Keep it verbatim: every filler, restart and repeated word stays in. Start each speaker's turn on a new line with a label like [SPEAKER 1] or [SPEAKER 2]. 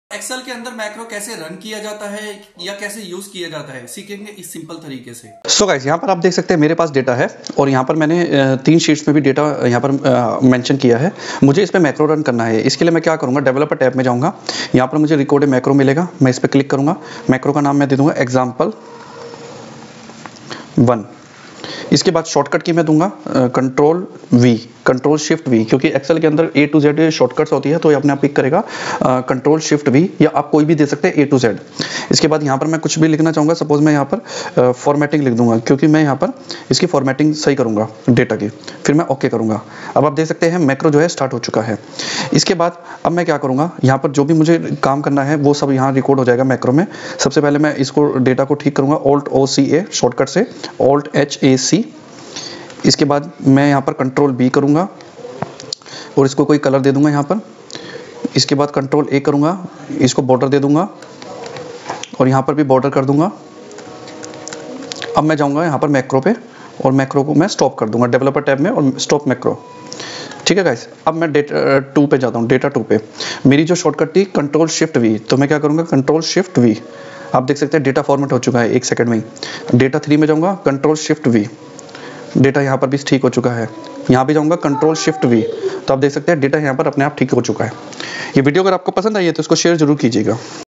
[SPEAKER 1] Excel के अंदर macro कैसे रन किया जाता है या कैसे यूज किया जाता है सीखेंगे इस सिंपल तरीके से।
[SPEAKER 2] सो गाइस, यहाँ पर आप देख सकते हैं मेरे पास डेटा है और यहाँ पर मैंने तीन शीट्स में भी डेटा यहाँ पर मेंशन किया है। मुझे इस पे मैक्रो रन करना है। इसके लिए मैं क्या करूँगा, डेवलपर टैब में जाऊँगा। यहाँ पर मुझे रिकॉर्ड मैक्रो मिलेगा, मैं इस पर क्लिक करूँगा। मैक्रो का नाम मैं दे दूँगा एग्जाम्पल वन। इसके बाद शॉर्टकट की मैं दूंगा control V, control shift V, क्योंकि एक्सेल के अंदर ए टू जेड शॉर्टकट्स होती है तो ये अपने आप पिक करेगा कंट्रोल शिफ्ट वी, या आप कोई भी दे सकते हैं ए टू जेड। इसके बाद यहाँ पर मैं कुछ भी लिखना चाहूँगा, सपोज मैं यहाँ पर फॉर्मेटिंग लिख दूंगा क्योंकि मैं यहाँ पर इसकी फॉर्मेटिंग सही करूँगा डेटा की, फिर मैं ओके करूँगा। अब आप देख सकते हैं मैक्रो जो है स्टार्ट हो चुका है। इसके बाद अब मैं क्या करूँगा, यहाँ पर जो भी मुझे काम करना है वो सब यहाँ रिकॉर्ड हो जाएगा मैक्रो में। सबसे पहले मैं इसको डेटा को ठीक करूँगा, alt O C A shortcut से, ऑल्ट एच ए सी। इसके बाद मैं यहाँ पर कंट्रोल बी करूँगा और इसको कोई कलर दे दूंगा यहाँ पर। इसके बाद कंट्रोल ए करूँगा, इसको बॉर्डर दे दूंगा और यहाँ पर भी बॉर्डर कर दूंगा। अब मैं जाऊँगा यहाँ पर मैक्रो पे और मैक्रो को मैं स्टॉप कर दूंगा डेवलपर टैब में और स्टॉप मैक्रो। ठीक है गाइस, अब मैं डेटा टू पे जाता हूँ। डेटा टू पे मेरी जो शॉर्टकट थी कंट्रोल शिफ्ट वी, तो मैं क्या करूँगा कंट्रोल शिफ्ट वी। आप देख सकते हैं डेटा फॉर्मेट हो चुका है एक सेकंड में ही। डेटा थ्री में जाऊँगा कंट्रोल शिफ्ट वी, डेटा यहाँ पर भी ठीक हो चुका है। यहाँ भी जाऊँगा कंट्रोल शिफ्ट वी, तो आप देख सकते हैं डेटा यहाँ पर अपने आप ठीक हो चुका है। ये वीडियो अगर आपको पसंद आई है तो इसको शेयर जरूर कीजिएगा।